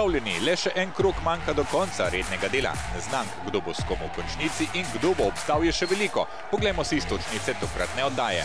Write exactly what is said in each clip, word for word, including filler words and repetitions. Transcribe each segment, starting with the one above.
pripravljeni, le še en krog manjka do konca rednega dela. Neznank, kdo bo s kom v končnici in kdo bo obstal, je še veliko. Poglejmo si iztočnice tokratne oddaje.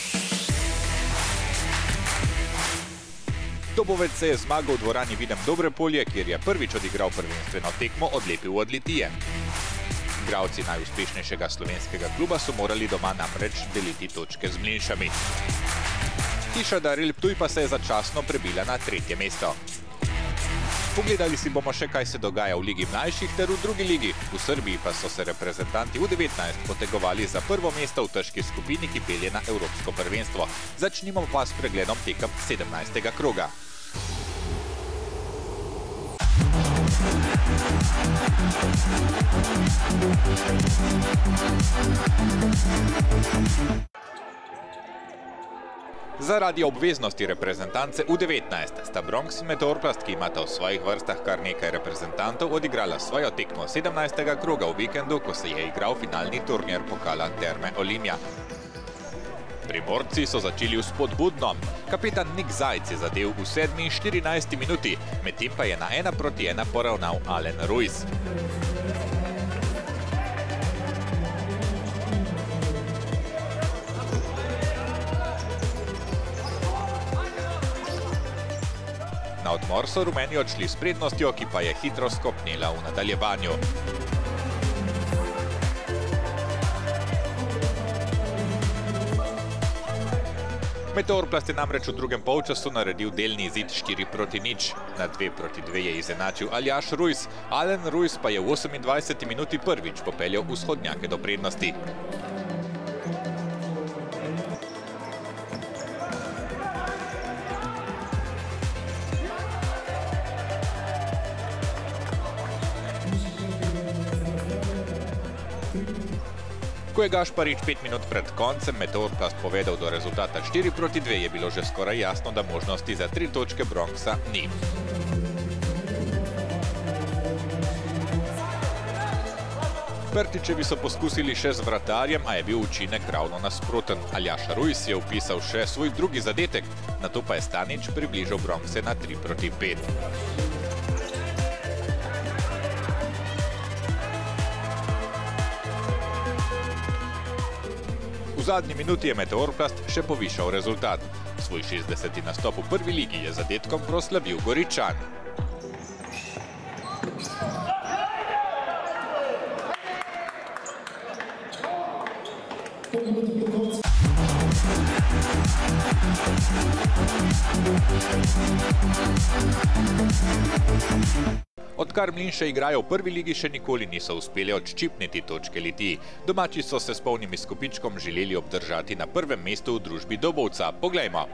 Dobovec se je zmagal v dvorani Videm Dobrepolje, kjer je prvič odigral prvenstveno tekmo, odlepil od Litije. Igralci najuspešnejšega slovenskega kluba so morali doma namreč deliti točke z Mlinšami. Hiša Daril Ptuj pa se je začasno prebila na tretje mesto. Pogledali si bomo še, kaj se dogaja v Ligi mlajših ter v drugi ligi. V Srbiji pa so se reprezentanti U devetnajst potegovali za prvo mesto v težki skupini, ki pelje na Evropsko prvenstvo. Začnimo pa s pregledom tekem sedemnajstega kroga. Zaradi obveznosti reprezentance U devetnajst sta Bronx in Meteorplast, ki imata v svojih vrstah kar nekaj reprezentantov, odigrala svojo tekmo sedemnajstega kroga v vikendu, ko se je igral finalni turnir pokala Terme Olimja. Primorci so začeli vzpodbudno. Kapetan Nik Zajc je zadel v sedmi in štirinajsti minuti, medtem pa je na ena proti ena poravnal Alen Ruiz. Na odmor so rumeni odšli s prednostjo, ki pa je hitro skopnela v nadaljevanju. Meteorplast je namreč v drugem polčasu naredil delni izid štiri proti nič. Na dve proti dve je izenačil Aljaš Ruiz, Alen Ruiz pa je v osemindvajseti minuti prvič popeljal vzhodnjake do prednosti. Ko je Gašparič pet minut pred koncem Meteorplast povedal do rezultata štiri proti dve, je bilo že skoraj jasno, da možnosti za tri točke Bronxa ni. Pertičevi so poskusili še z vratarjem, a je bil učinek ravno nasproten. Aljaš Ruiz je vpisal še svoj drugi zadetek, nato pa je Stanič približal Bronxe na tri proti pet. V zadnji minuti je Meteorplast še povišal rezultat. Svoj šestdeseti nastop v prvi ligi je zadetkom proslavil Goričan. Odkar Mlinše igrajo v prvi ligi, še nikoli niso uspeli odščipniti točke Litiji. Domači so se s polnim izkupičkom želeli obdržati na prvem mestu v družbi Dobovca. Poglejmo.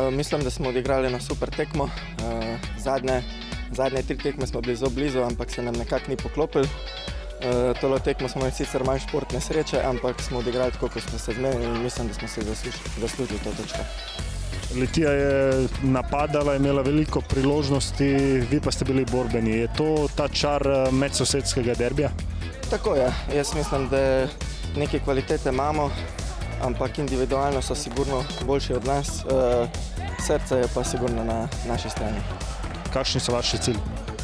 Mislim, da smo odigrali na super tekmo. Zadnje, zadnje tri tekme smo bili zelo blizu, ampak se nam nekako ni poklopil. Tolo tekmo smo imeli sicer manj športne sreče, ampak smo odigrali tako, kot smo se zmenili in mislim, da smo se zaslužili to točko. Litija je napadala, imela veliko priložnosti, vi pa ste bili borbeni. Je to ta čar medsosedskega derbija? Tako je. Jaz mislim, da neke kvalitete imamo, ampak individualno so sigurno boljši od nas. Srce je pa sigurno na naši strani. Kakšni so vaši cilji?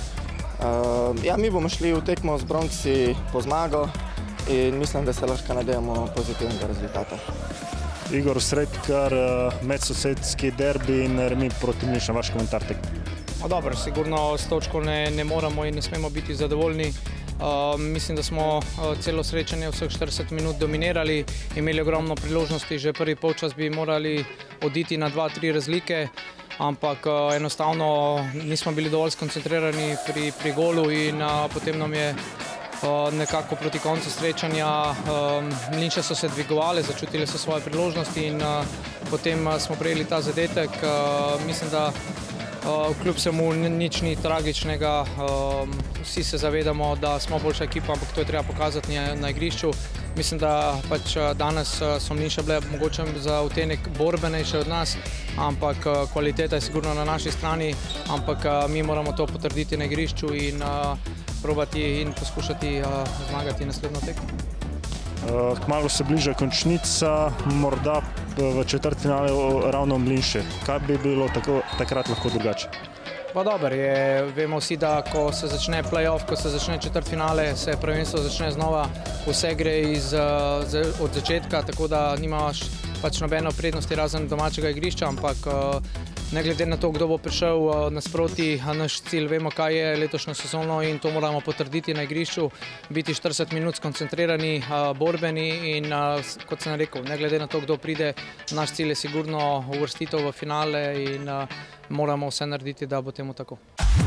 Ja, mi bomo šli v tekmo z Bronxi po zmago in mislim, da se lahko nadejamo pozitivnega rezultata. Igor Sredkar, medsosedski derbi in remi proti Mliša, vaš komentar tekme? Dobro, sigurno s točko ne, ne moramo in ne smemo biti zadovoljni. Uh, mislim, da smo uh, celo srečanje vseh štirideset minut dominirali, imeli ogromno priložnosti, že prvi polčas bi morali oditi na dva tri razlike, ampak uh, enostavno nismo bili dovolj skoncentrirani pri, pri golu in uh, potem nam je uh, nekako proti koncu srečanja um, Mlinče so se dvigovali, začutili so svoje priložnosti in uh, potem uh, smo prejeli ta zadetek. Uh, mislim, da Uh, kljub vsemu nič ni tragičnega, um, vsi se zavedamo, da smo boljša ekipa, ampak to je treba pokazati na, na igrišču. Mislim, da pač danes so Mlinče bile mogoče za vtenek borbenejše od nas, ampak uh, kvaliteta je sigurno na naši strani, ampak uh, mi moramo to potrditi na igrišču in uh, probati in poskušati uh, zmagati naslednjo tekmo. Uh, kmalu se bliža končnica, morda v četrtfinale ravno Mlinče. Kaj bi bilo tako, takrat lahko drugače? Pa dober je, vemo vsi, da ko se začne play-off, ko se začne četrtfinale, se prvenstvo začne znova, vse gre iz, od začetka, tako da nimaš pač nobeno prednosti razen domačega igrišča, ampak ne glede na to, kdo bo prišel nasproti, naš cilj vemo, kaj je letošnjo sezono in to moramo potrditi na igrišču, biti štirideset minut skoncentrirani, borbeni in kot sem rekel, ne glede na to, kdo pride, naš cilj je sigurno uvrstitev v finale in moramo vse narediti, da bo temu tako.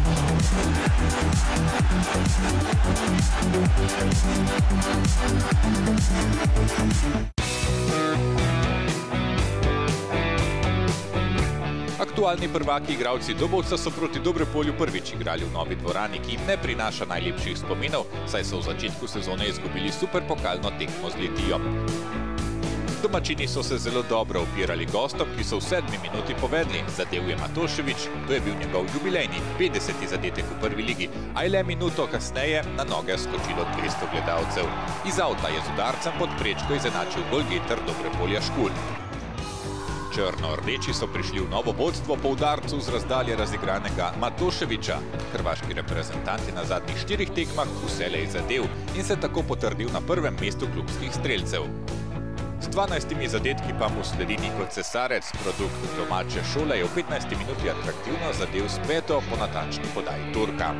Aktualni prvaki igralci Dobovca so proti Dobrepolju prvič igrali v novi dvorani, ki jim ne prinaša najlepših spominov, saj so v začetku sezone izgubili superpokalno tekmo z Litijo. Domačini so se zelo dobro upirali gostom, ki so v sedmi minuti povedli. Zadel je Matošević, to je bil njegov jubilejni petdeseti zadetek v prvi ligi, a je le minuto kasneje na noge skočilo dvesto gledalcev. Iz avta je z udarcem pod prečko izenačil golgeter Dobrepolja Škulj. Črno-rdeči so prišli v novo vodstvo po udarcu z razdalje razigranega Matoševića. Hrvaški reprezentant je na zadnjih štirih tekmah vselej zadel in se tako potrdil na prvem mestu klubskih strelcev. S dvanajstimi zadetki pa mu sledi Niko Cesarec, produkt domače šole, je v petnajsti minuti atraktivno zadel s peto po natančni podaji Turka.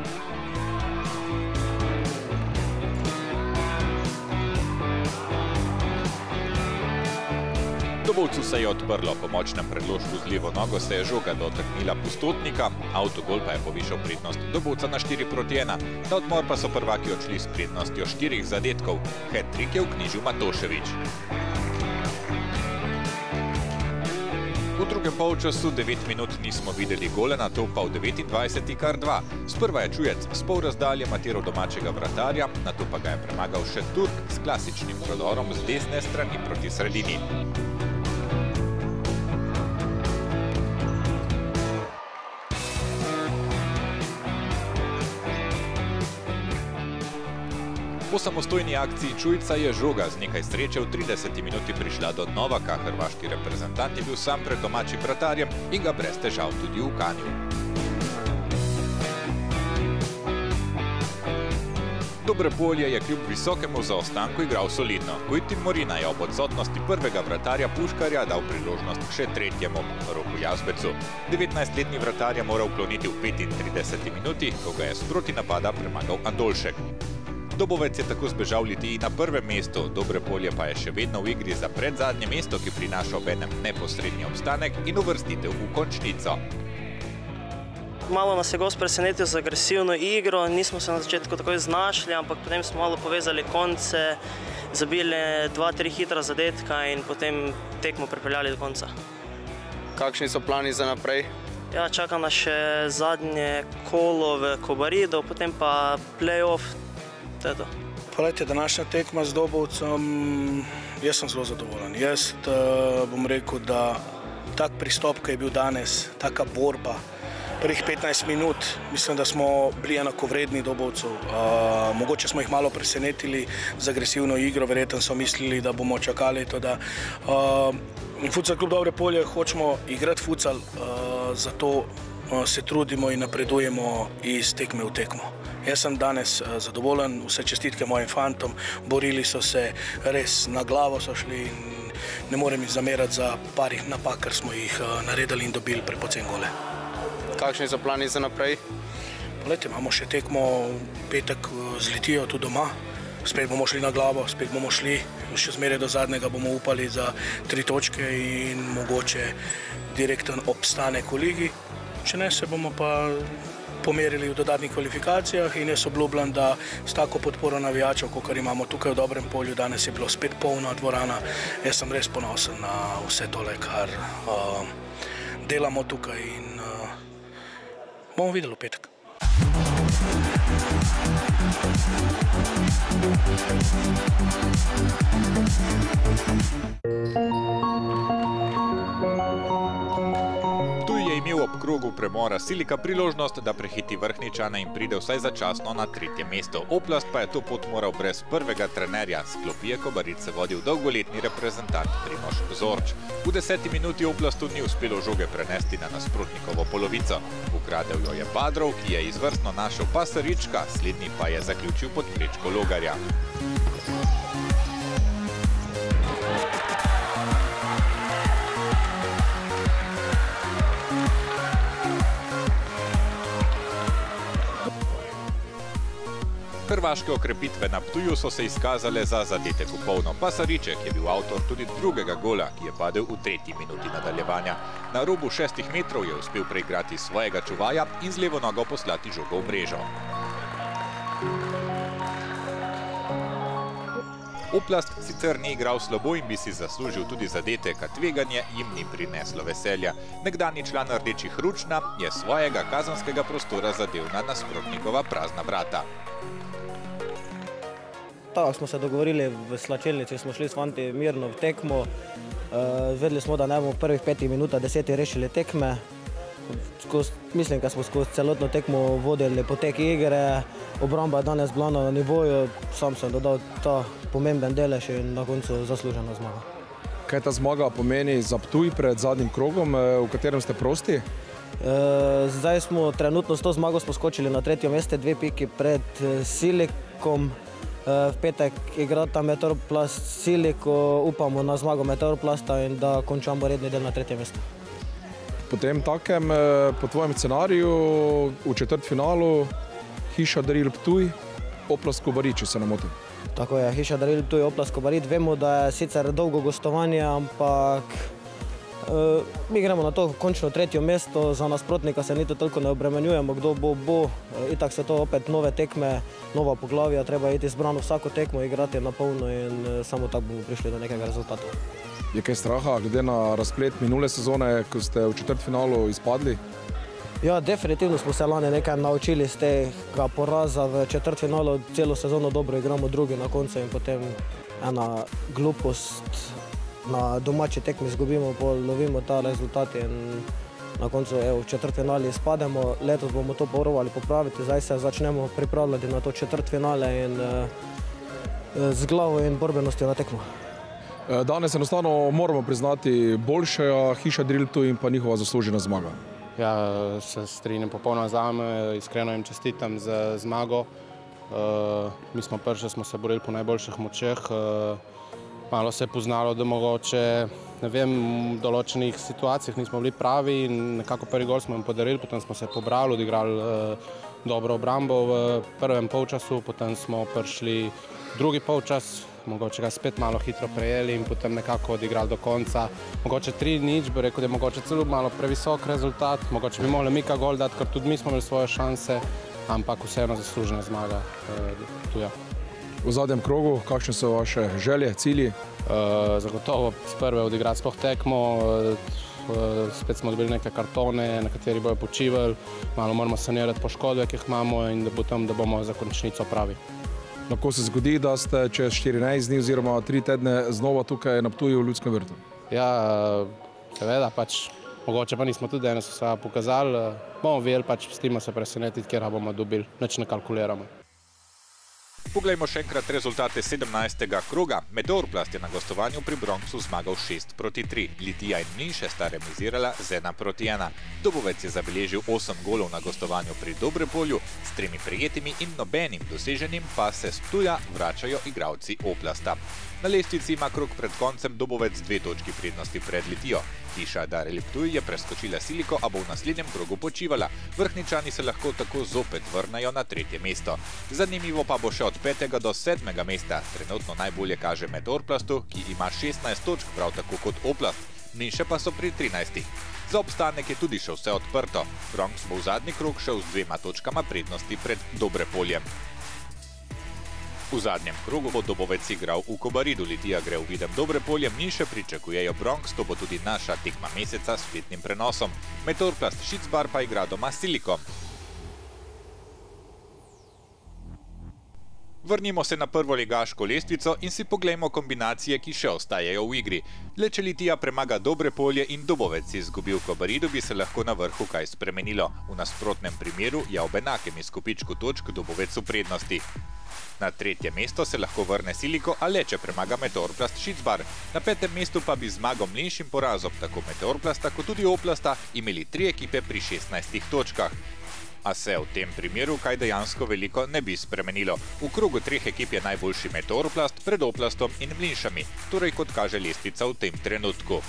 Dobovcu se je odprlo, po močnem predložku z levo nogo se je žoga dotaknila Pustotnika, avtogol pa je povišal prednost Dobovca na štiri proti ena. Na odmor pa so prvaki odšli s prednostjo štirih zadetkov. Hat-trik je vknjižil Matošević. V drugem polčasu devet minut nismo videli gole, nato pa v devetindvajseti kar dva. Sprva je Čujec s pol razdalje matiral domačega vratarja, nato pa ga je premagal še Turk s klasičnim prodorom z desne strani proti sredini. Po samostojni akciji Čujca je žoga z nekaj sreče v trideseti minuti prišla do Novaka. Hrvaški reprezentant je bil sam pred domačim vratarjem in ga brez težav tudi ukanil. Dobrepolje je kljub visokemu zaostanku igral solidno. Kujtin Morina je ob odsotnosti prvega vratarja Puškarja dal priložnost še tretjemu, Roku Jazbecu. devetnajstletni vratar je moral kloniti v petintrideseti minuti, ko ga je sproti napada premagal Andolšek. Dobovec je tako zbežal Litiji na prvem mestu, Dobrepolje pa je še vedno v igri za predzadnje mesto, ki prinaša obenem neposredni obstanek in uvrstitev v končnico. Malo nas je gost presenetil z agresivno igro, nismo se na začetku takoj znašli, ampak potem smo malo povezali konce, zabili dva, tri hitra zadetka in potem tekmo pripeljali do konca. Kakšni so plani za naprej? Ja, čakam na še zadnje kolo v Kobaridu, potem pa play-off. To je to. Poglejte, današnja tekma z Dobovcem, jaz sem zelo zadovoljen. Jaz uh, bom rekel, da tak pristop, ki je bil danes, taka borba, prvih petnajst minut, mislim, da smo bili enakovredni Dobovcev. Uh, mogoče smo jih malo presenetili z agresivno igro, verjetno so mislili, da bomo čakali to, da uh, Futsal klub Dobre Polje hočemo igrati futsal, uh, zato uh, se trudimo in napredujemo iz tekme v tekmo. Jaz sem danes uh, zadovoljen, vse čestitke mojim fantom, borili so se res, na glavo so šli in ne morem jih zamerati za parih napak, ker smo jih uh, naredili in dobili prepocen gole. Kakšni so plani za naprej? Poglejte, imamo še tekmo, petek z Litijo tu doma, spet bomo šli na glavo, spet bomo šli, še zmeraj do zadnjega bomo upali za tri točke in mogoče direkten obstanek v ligi. Če ne, se bomo pa pomerili v dodatnih kvalifikacijah in jaz obljubljam, da s tako podporo navijačev, kakor imamo tukaj v Dobrem Polju, danes je bilo spet polna dvorana, jaz sem res ponosen na vse tole, kar uh, delamo tukaj in uh, bomo videli v petek. Ptuj je imel ob krogu premora Silika priložnost, da prehiti Vrhničana in pride vsaj začasno na tretje mesto. Oplast pa je to pot moral brez prvega trenerja. S klopi je Kobarice vodil dolgoletni reprezentant Primož Zorč. V deseti minuti Oplastu ni uspelo žoge prenesti na nasprotnikovo polovico. Ukradel jo je Badrov, ki je izvrstno našel Pasarička, slednji pa je zaključil pod prečko Logarja. Hrvaške okrepitve na Ptuju so se izkazale za zadetek v polno. Pasariček je bil avtor tudi drugega gola, ki je padel v tretji minuti nadaljevanja. Na robu šestih metrov je uspel preigrati svojega čuvaja in z levo nogo poslati žogo v mrežo. Oplast sicer ni igral slabo in bi si zaslužil tudi zadetek, a tveganje jim ni prineslo veselja. Nekdanji član Rdečih Ručna je svojega kazenskega prostora zadel na nasprotnikova prazna vrata. Tako smo se dogovorili v slačilnici, smo šli s fanti mirno v tekmo. Vedeli smo, da ne bomo v prvih petih minutah deseti rešili tekme. Mislim, da smo skozi celotno tekmo vodili potek igre, obramba je danes bila na nivoju, sam sem dodal ta pomemben delež in na koncu zaslužena zmaga. Kaj ta zmaga pomeni za Ptuj pred zadnjim krogom, v katerem ste prosti? Zdaj smo trenutno s to zmago smo skočili na tretje mesto, dve piki pred Silikom. V petek igrata Meteoroplast Siliko, upamo na zmago Meteoroplasta in da končamo redni del na tretje mesto. Po tem takem, po tvojem scenariju, v četrtfinalu Hiša Daril Ptuj, Oplast Kobarid, če se ne motim. Tako je, Hiša Daril Ptuj, Oplast Kobarid. Vemo, da je sicer dolgo gostovanje, ampak uh, mi gremo na to končno tretje mesto, za nasprotnika se niti toliko ne obremenjujemo, kdo bo, bo. Itak se to opet nove tekme, nova poglavja, treba iti zbrano vsako tekmo, igrati na polno in uh, samo tako bomo prišli do nekega rezultata. Je kaj straha, glede na razplet minule sezone, ko ste v četrtfinalu izpadli? Ja, definitivno smo se lani nekaj naučili z tega poraza v četrtfinalu, celo sezono dobro igramo drugi na koncu in potem ena glupost na domači tekmi izgubimo, lovimo ta rezultat in na koncu evo, v četrtfinali izpademo. Letos bomo to porovali popraviti, zdaj se začnemo pripravljati na to četrtfinale in uh, z glavo in borbenostjo na tekmo. Danes enostavno moramo priznati boljša Hiša Daril Ptuj in pa njihova zaslužena zmaga. Ja, se strinjam popolnoma z vami, iskreno jim čestitam za zmago. Uh, mi smo prvi, smo se borili po najboljših močeh. Uh, malo se je poznalo, da mogoče, ne vem, v določenih situacijah nismo bili pravi in nekako prvi gol smo jim podarili, potem smo se pobrali, odigrali uh, dobro obrambo v prvem polčasu, potem smo prišli drugi polčas, mogoče ga spet malo hitro prejeli in potem nekako odigrali do konca. Mogoče tri nič, bi rekel, da je mogoče celo malo previsok rezultat, mogoče bi mogli Mika gol dati, ker tudi mi smo imeli svoje šanse, ampak vseeno zaslužena zmaga tuja. V zadnjem krogu, kakšne so vaše želje, cilji? Zagotovo s prve odigrati sploh tekmo, spet smo dobili neke kartone, na kateri bojo počivali, malo moramo sanirati poškodbe, ki jih imamo in da bo tam, da bomo za končnico pravi. Lahko se zgodi, da ste čez štirinajst dni oziroma tri tedne znova tukaj na Ptuju v Ljudskem vrtu? Ja, seveda, pač mogoče pa nismo tudi danes vse pokazali, bomo videli, pač pustimo se presenetiti, kjer bomo dobili, nič ne kalkuliramo. Poglejmo še enkrat rezultate sedemnajstega kroga. Meteorplast je na gostovanju pri Bronxu zmagal šest proti tri. Litija in Mlinše sta remizirala z ena proti ena. Dobovec je zabeležil osem golov na gostovanju pri Dobrepolju, s tremi prejetimi in nobenim doseženim pa se s Ptuja vračajo igralci Oplasta. Na lestvici ima krog pred koncem Dobovec dve točki prednosti pred Litijo. Hiša Dareli Ptuj je preskočila Siliko, a bo v naslednjem krogu počivala. Vrhničani se lahko tako zopet vrnajo na tretje mesto. Zanimivo pa bo še od petega do sedmega mesta. Trenutno najbolje kaže Meteorplastu, ki ima šestnajst točk, prav tako kot Oplast. Mlinše pa so pri trinajstih. Za obstanek je tudi še vse odprto. Bronx bo v zadnji krog šel z dvema točkama prednosti pred Dobrepoljem. V zadnjem krogu bo Dobovec igral v Kobaridu. Litija gre v Videm Dobrepolje, Mlinše pričakujejo Bronx, to bo tudi naša tekma meseca s spletnim prenosom. Meteorplast Šicbar pa igra doma s Silikom. Vrnimo se na prvoligaško lestvico in si poglejmo kombinacije, ki še ostajajo v igri. Le če Litija premaga Dobrepolje in Dobovec izgubi v Kobaridu, bi se lahko na vrhu kaj spremenilo. V nasprotnem primeru je ob enakem izkupičku točk Dobovec v prednosti. Na tretje mesto se lahko vrne Siliko, a le če premaga Meteorplast Šicbar. Na petem mestu pa bi zmagom Mlinšim porazom tako Meteorplasta kot tudi Oplasta imeli tri ekipe pri šestnajstih točkah. A se v tem primeru kaj dejansko veliko ne bi spremenilo. V krogu treh ekip je najboljši Meteorplast pred Oplastom in Mlinšami, torej kot kaže lestvica v tem trenutku.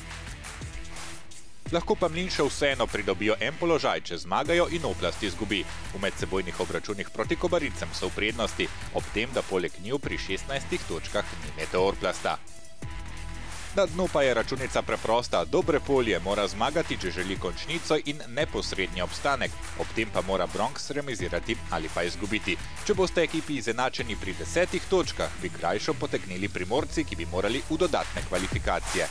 Lahko pa Mlinše vseeno pridobijo en položaj, če zmagajo in Oplast izgubi. V medsebojnih obračunih proti Kobaricem so v prednosti, ob tem, da poleg njiju pri šestnajstih točkah ni Meteorplasta. Na dnu pa je računica preprosta. Dobrepolje mora zmagati, če želi končnico in neposrednji obstanek. Ob tem pa mora Bronx remizirati ali pa izgubiti. Če boste ekipi izenačeni pri desetih točkah, bi krajšo potegnili Primorci, ki bi morali v dodatne kvalifikacije.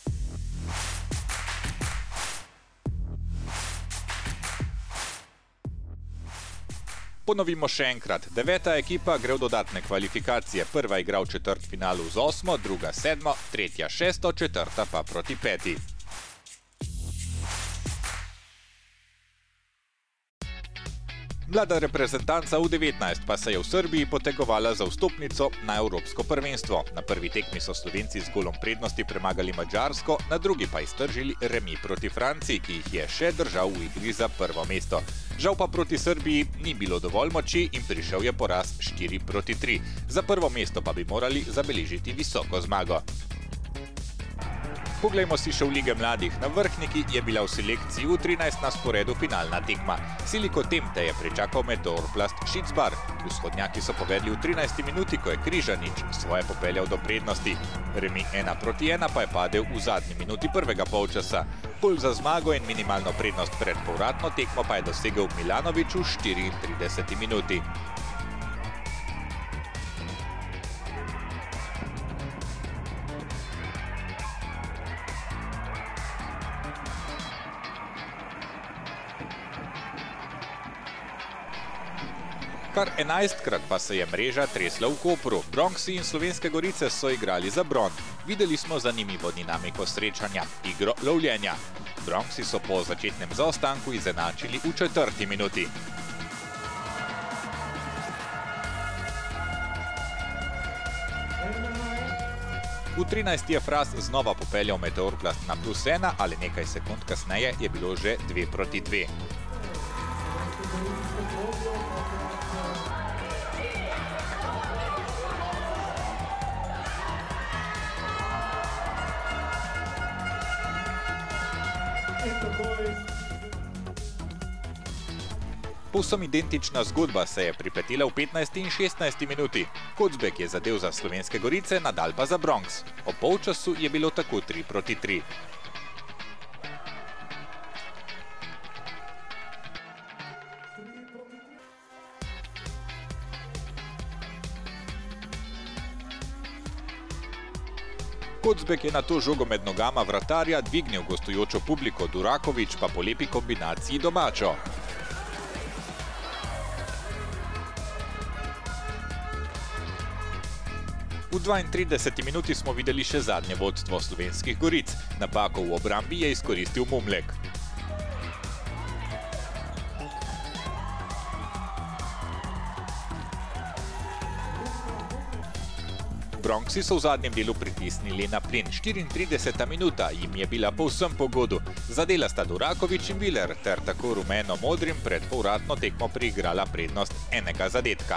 Ponovimo še enkrat. Deveta ekipa gre v dodatne kvalifikacije. Prva igra v četrtfinalu z osmo, druga sedmo, tretja šesto, četrta pa proti peti. Mlada reprezentanca U devetnajst pa se je v Srbiji potegovala za vstopnico na Evropsko prvenstvo. Na prvi tekmi so Slovenci z golom prednosti premagali Madžarsko, na drugi pa iztržili remi proti Franciji, ki jih je še držal v igri za prvo mesto. Žal pa proti Srbiji ni bilo dovolj moči in prišel je poraz štiri proti tri. Za prvo mesto pa bi morali zabeležiti visoko zmago. Poglejmo si še v Lige mladih. Na Vrhniki je bila v selekciji U trinajst na sporedu finalna tekma. Siliko Temte je pričakal Meteorplast Šicbar. Vzhodnjaki so povedli v trinajsti minuti, ko je Križanič svoje popeljal do prednosti. Remi ena proti ena pa je padel v zadnji minuti prvega polčasa. Pol za zmago in minimalno prednost pred povratno tekmo pa je dosegel Milanovič v štiriintrideseti minuti. Kar enajstkrat pa se je mreža tresla v Kopru. Bronxi in Slovenske Gorice so igrali za bron. Videli smo zanimivo dinamiko srečanja, igro lovljenja. Bronxi so po začetnem zaostanku izenačili v četrti minuti. V trinajsti je Fras znova popeljal Meteorplast na plus ena, ali nekaj sekund kasneje je bilo že dve proti dve. Povsem identična zgodba se je pripetila v petnajsti in šestnajsti minuti. Kocbek je zadel za Slovenske Gorice, Nadal pa za Bronx. O polčasu je bilo tako tri proti tri. Kocbek je na to žogo med nogama vratarja dvignil gostujočo publiko, Durakovič pa po lepi kombinaciji domačo. V dvaintrideseti minuti smo videli še zadnje vodstvo Slovenskih Goric. Napako v obrambi je izkoristil Mumlek. Bronxi so v zadnjem delu pritisnili na plin. štiriintrideseta minuta jim je bila povsem po godu. Zadela sta Durakovič in Viler ter tako rumeno-modrim pred povratno tekmo priigrala prednost enega zadetka.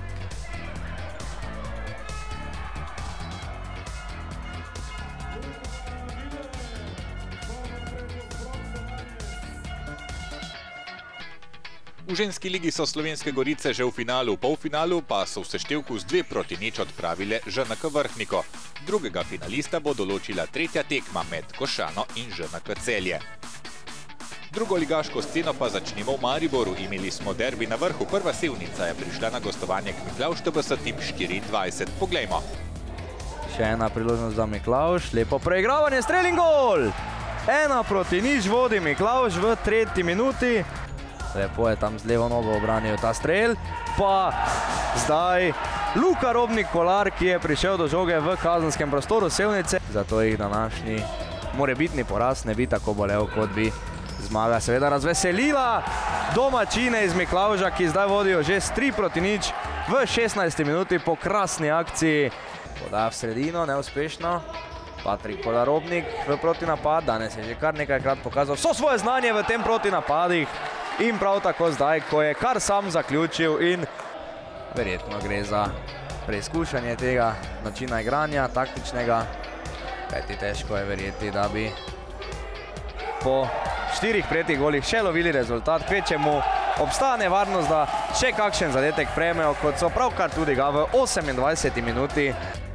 V ženski ligi so Slovenske Gorice že v finalu, v polfinalu pa so v seštevku z dve proti nič odpravile Ž N K Vrhniko. Drugega finalista bo določila tretja tekma med Košano in Ž N K Celje. Drugo ligaško sceno pa začnemo v Mariboru. Imeli smo derbi na vrhu. Prva Sevnica je prišla na gostovanje k Miklavž-T B S-tim štiriindvajset. Poglejmo. Še ena priložnost za Miklavž. Lepo preigravanje, strel in gol! Ena proti nič vodi Miklavž v tretji minuti. Lepo je tam z levo nogo obranil ta strel, pa zdaj Luka Robnik-Kolar, ki je prišel do žoge v kazenskem prostoru Sevnice. Zato jih današnji morebitni poraz ne bi tako bolel, kot bi zmaga seveda razveselila domačine iz Miklavža, ki zdaj vodijo že s tri proti nič v šestnajsti minuti po krasni akciji. Podaja v sredino, neuspešno. Patrik Kolar-Robnik v protinapad, danes je že kar nekajkrat pokazal vso svoje znanje v tem protinapadih. In prav tako zdaj, ko je kar sam zaključil in verjetno gre za preizkušanje tega načina igranja, taktičnega. Kajti težko je verjeti, da bi po štirih prejetih golih še lovili rezultat. Kvečemu obstaja nevarnost, da še kakšen zadetek prejmejo, kot so pravkar tudi ga v osemindvajseti minuti.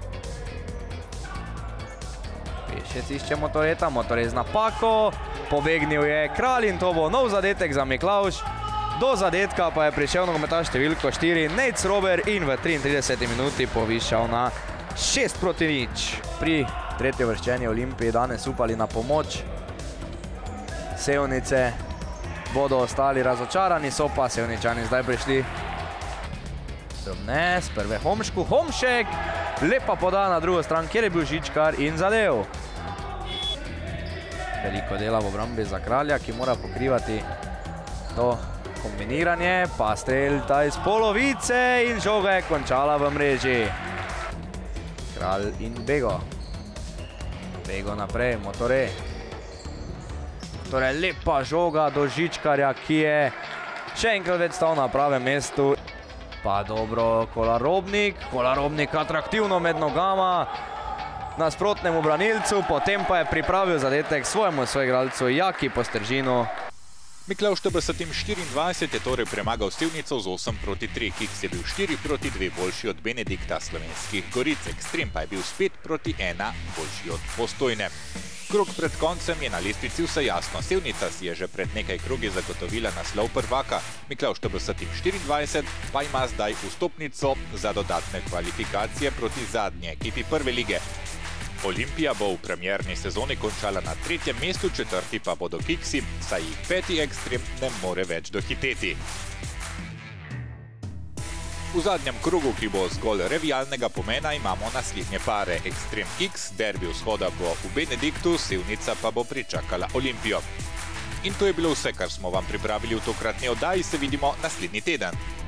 Pešec išče Motoreta, Motorez z napako. Pobegnil je Kralj in to bo nov zadetek za Miklavž. Do zadetka pa je prišel nogometaš številko štiri Nejc Rober in v triintrideseti minuti povišal na šest proti nič. Pri tretjeuvrščeni Olimpiji danes upali na pomoč Sevnice. Bodo ostali razočarani, so pa Sevničani zdaj prišli. Drobne, z prve Homšku, Homšek. Lepa poda na drugo stran, kjer je bil Žičkar in zadev. Veliko dela v obrambi za Kralja, ki mora pokrivati to kombiniranje. Pa strel ta iz polovice in žoga je končala v mreži. Kralj in Bego. Bego naprej, Motore. Torej lepa žoga do Žičkarja, ki je še enkrat več stal na pravem mestu. Pa dobro Kolar-Robnik. Kolar-Robnik atraktivno med nogama nasprotnemu branilcu, potem pa je pripravil zadetek svojemu soigralcu Jaki Postržinu. Miklavž-T B S-tim štiriindvajset je torej premagal Sevnico z osem proti tri. Kiks je bil štiri proti dve boljši od Benedikta Slovenskih Goric. Ekstrem pa je bil spet proti ena boljši od Postojne. Krog pred koncem je na lestvici vse jasno. Sevnica si je že pred nekaj krogi zagotovila naslov prvaka. Miklavž-T B S-tim štiriindvajset pa ima zdaj vstopnico za dodatne kvalifikacije proti zadnje ekipi prve lige. Olimpija bo v premierni sezoni končala na tretjem mestu, četrti pa bodo Kiksi, saj jih peti ekstrem ne more več dohiteti. V zadnjem krogu, ki bo zgolj revijalnega pomena, imamo naslednje pare. Ekstrem Kiks, derbi vzhoda bo v Benediktu, Sevnica pa bo pričakala Olimpijo. In to je bilo vse, kar smo vam pripravili v tokratni oddaji. Se vidimo naslednji teden.